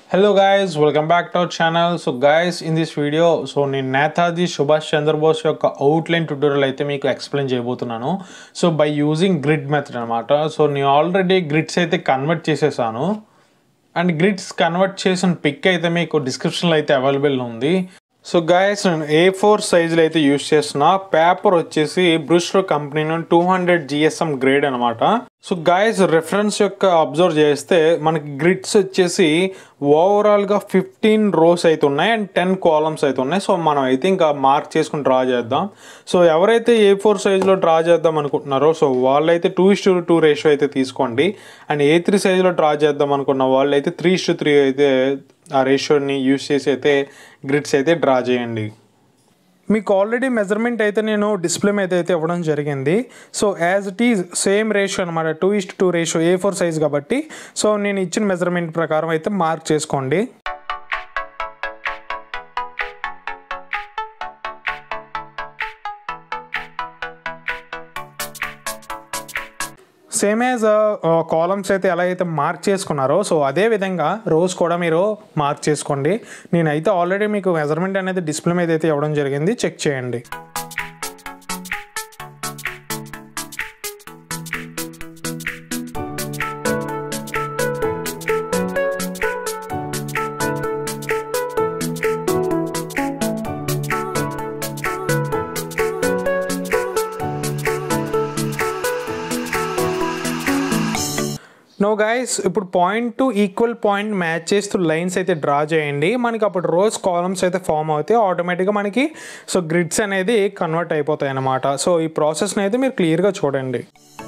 Hello guys, welcome back to our channel. So guys, in this video, నేను నేతాజీ సుభాష్ చంద్రబోస్ యొక్క outline tutorial అయితే మీకు explain చేయబోతున్నాను. So by using grid method అనమాట. So నేను ఆల్రెడీ గ్రిడ్స్ అయితే కన్వర్ట్ చేసేసాను అండ్ గ్రిడ్స్ కన్వర్ట్ చేసిన పిక్ అయితే మీకు డిస్క్రిప్షన్లో అయితే అవైలబుల్ ఉంది. సో గైస్ నేను A4 సైజులో అయితే యూజ్ చేస్తున్న పేపర్ వచ్చేసి బ్రూస్టర్ కంపెనీ నుండి 200 GSM గ్రేడ్ అనమాట. సో గైస్ రెఫరెన్స్ యొక్క అబ్జర్వ్ చేస్తే మనకి గ్రిడ్స్ వచ్చేసి ఓవరాల్గా 15 రోస్ అయితే ఉన్నాయి అండ్ 10 కాలమ్స్ అయితే ఉన్నాయి. సో మనం అయితే ఇంకా మార్క్ చేసుకుని డ్రా చేద్దాం. సో ఎవరైతే A4 సైజులో డ్రా చేద్దాం అనుకుంటున్నారో సో వాళ్ళైతే 2:2 రేషియో అయితే తీసుకోండి. అండ్ A3 సైజులో డ్రా చేద్దాం అనుకున్న వాళ్ళైతే 3:3 అయితే ఆ రేషియోని యూజ్ చేసి అయితే గ్రిడ్స్ అయితే డ్రా చేయండి. మీకు ఆల్రెడీ మెజర్మెంట్ అయితే నేను డిస్ప్లే మీద అయితే ఇవ్వడం జరిగింది. So as it is same ratio అనమాట, 2:2 రేషియో A4 సైజ్ కాబట్టి. సో నేను ఇచ్చిన మెజర్మెంట్ ప్రకారం అయితే మార్క్ చేసుకోండి. సేమ్ యాజ్ కాలమ్స్ అయితే ఎలా అయితే మార్క్ చేసుకున్నారో సో అదే విధంగా రోస్ కూడా మీరు మార్క్ చేసుకోండి. నేనైతే ఆల్రెడీ మీకు మెజర్మెంట్ అనేది డిస్ప్లే మీద అయితే ఇవ్వడం జరిగింది, చెక్ చేయండి. నో గైస్, ఇప్పుడు point to equal point match చేస్తూ లైన్స్ అయితే డ్రా చేయండి. మనకి అప్పుడు రోస్ కాలమ్స్ అయితే ఫామ్ అవుతాయి, ఆటోమేటిక్గా మనకి సో గ్రిడ్స్ అనేది కన్వర్ట్ అయిపోతాయి అన్నమాట. సో ఈ ప్రాసెస్ని అయితే మీరు క్లియర్గా చూడండి.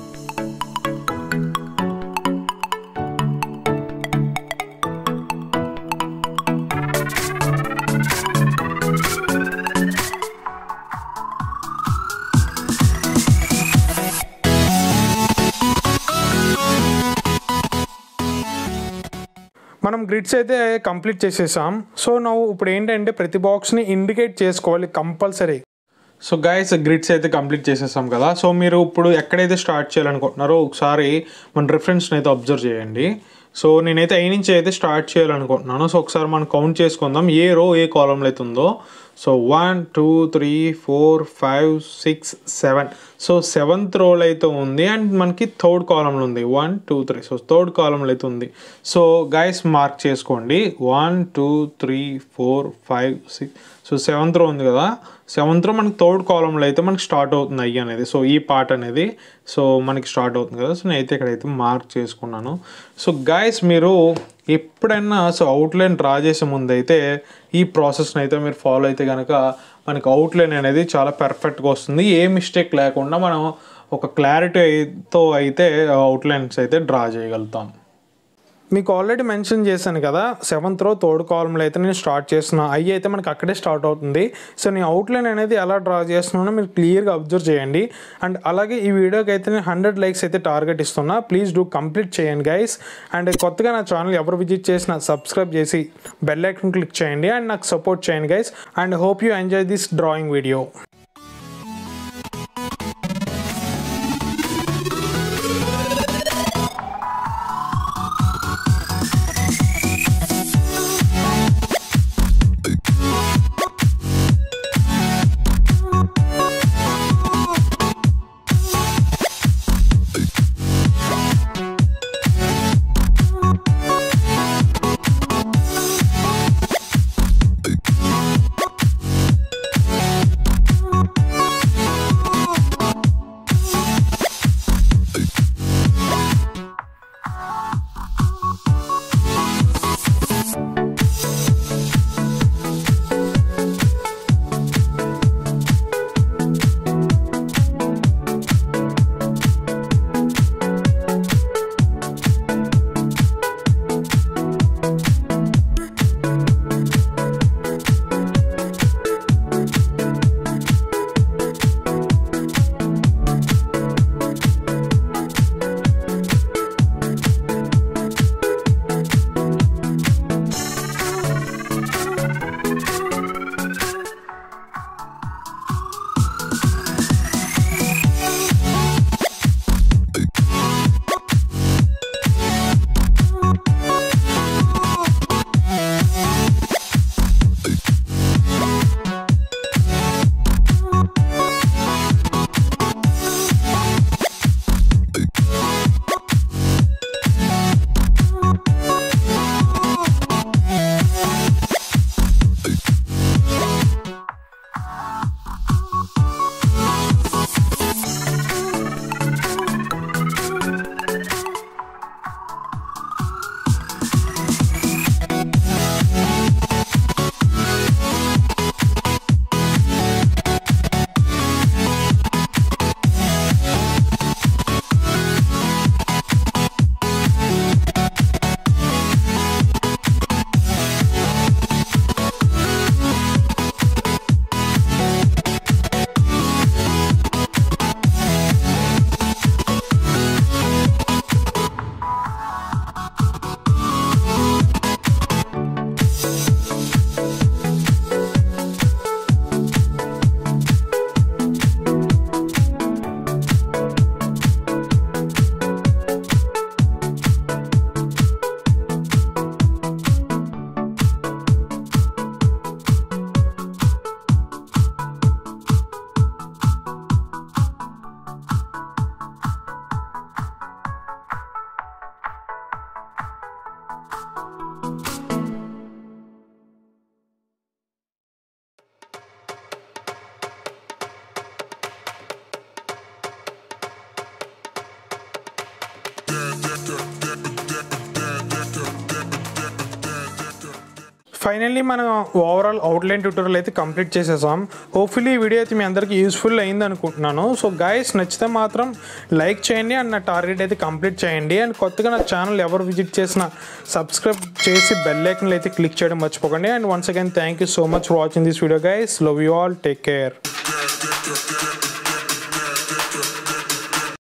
మనం గ్రిడ్స్ అయితే కంప్లీట్ చేసేసాం. సో నువ్వు ఇప్పుడు ఏంటంటే ప్రతి బాక్స్ని ఇండికేట్ చేసుకోవాలి కంపల్సరీ. సో గైస్ గ్రిడ్స్ అయితే కంప్లీట్ చేసేసాం కదా. సో మీరు ఇప్పుడు ఎక్కడైతే స్టార్ట్ చేయాలనుకుంటున్నారో ఒకసారి మన రిఫరెన్స్ని అయితే అబ్జర్వ్ చేయండి. సో నేనైతే ఐ నుంచి అయితే స్టార్ట్ చేయాలనుకుంటున్నాను. సో ఒకసారి మనం కౌంట్ చేసుకుందాం ఏ రో ఏ కాలంలో అయితే ఉందో. సో 1 2 3 4 5 6 7. సో 7th రోలో అయితే ఉంది అండ్ మనకి 3rd కాలంలో ఉంది 1 2 3. సో 3rd కాలంలో అయితే ఉంది. సో గైస్ మార్క్ చేసుకోండి 1 2 3 4 5 6. సో 7th రో ఉంది కదా, 7th రో మనకి 3rd కాలంలో అయితే మనకి స్టార్ట్ అవుతుంది అయ్యి అనేది. సో ఈ పార్ట్ అనేది సో మనకి స్టార్ట్ అవుతుంది కదా. సో నేనైతే ఇక్కడైతే మార్క్ చేసుకున్నాను. సో గైస్ మీరు ఎప్పుడైనా సో అవుట్లైన్ డ్రా చేసే ముందు అయితే ఈ ప్రాసెస్ని అయితే మీరు ఫాలో అయితే కనుక మనకి అవుట్లైన్ అనేది చాలా పర్ఫెక్ట్గా వస్తుంది. ఏ మిస్టేక్ లేకుండా మనం ఒక క్లారిటీతో అయితే అవుట్లైన్స్ అయితే డ్రా చేయగలుగుతాం. మీకు ఆల్రెడీ మెన్షన్ చేశాను కదా 7th రో 3rd కాలంలో అయితే నేను స్టార్ట్ చేస్తున్నా, అయ్యి అయితే మనకి అక్కడే స్టార్ట్ అవుతుంది. సో నేను అవుట్లైన్ అనేది ఎలా డ్రా చేస్తున్నానో మీరు క్లియర్గా అబ్జర్వ్ చేయండి. అండ్ అలాగే ఈ వీడియోకి అయితే నేను 100 లైక్స్ అయితే టార్గెట్ ఇస్తున్నా, ప్లీజ్ డూ కంప్లీట్ చేయండి గైస్. అండ్ కొత్తగా నా ఛానల్ ఎవరు విజిట్ చేసినా సబ్స్క్రైబ్ చేసి బెల్ ఐకాన్ క్లిక్ చేయండి అండ్ నాకు సపోర్ట్ చేయండి guys. And hope you enjoy this drawing video. Finally మనం ఓవరాల్ అవుట్లైన్ ట్యూటోరియల్ అయితే కంప్లీట్ చేసేసాం. హోప్ఫుల్లీ ఈ వీడియో అయితే మీ అందరికీ యూస్ఫుల్ అయింది అనుకుంటున్నాను. సో గైస్ నచ్చితే మాత్రం లైక్ చేయండి అండ్ నా టార్గెట్ అయితే కంప్లీట్ చేయండి. అండ్ కొత్తగా నా ఛానల్ ఎవరు విజిట్ చేసినా సబ్స్క్రైబ్ చేసి బెల్ ఐకాన్ అయితే క్లిక్ చేయడం మర్చిపోకండి. And once again thank you so much for watching this video guys. Love you all. Take care.